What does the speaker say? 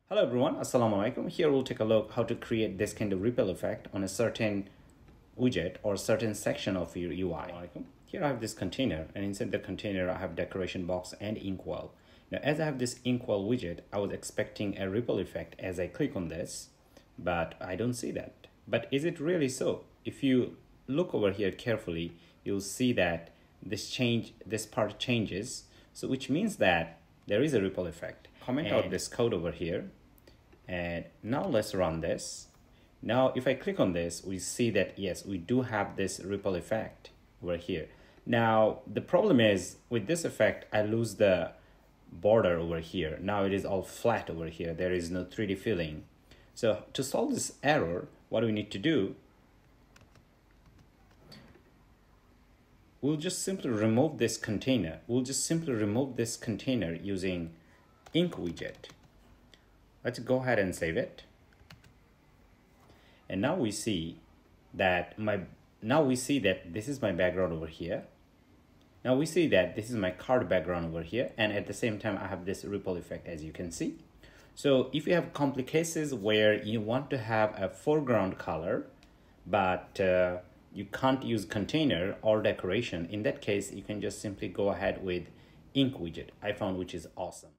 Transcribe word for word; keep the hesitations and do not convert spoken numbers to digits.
Hello everyone, Assalamu alaikum. Here we'll take a look how to create this kind of ripple effect on a certain widget or certain section of your U I. Here I have this container, and inside the container I have decoration box and InkWell. Now as I have this InkWell widget, I was expecting a ripple effect as I click on this, but I don't see that. But is it really so? If you look over here carefully, you'll see that this change, this part changes, so which means that there is a ripple effect. Comment and out this code over here. And now let's run this. Now if I click on this, we see that yes, we do have this ripple effect over here. Now the problem is with this effect, I lose the border over here. Now it is all flat over here. There is no three D filling. So to solve this error, what we need to do, we'll just simply remove this container. We'll just simply remove this container using ink widget. Let's go ahead and save it. And now we see that my now we see that this is my background over here. Now we see that this is my card background over here, and at the same time I have this ripple effect, as you can see. So if you have complex cases where you want to have a foreground color but uh, you can't use container or decoration, in that case you can just simply go ahead with ink widget I found, which is awesome.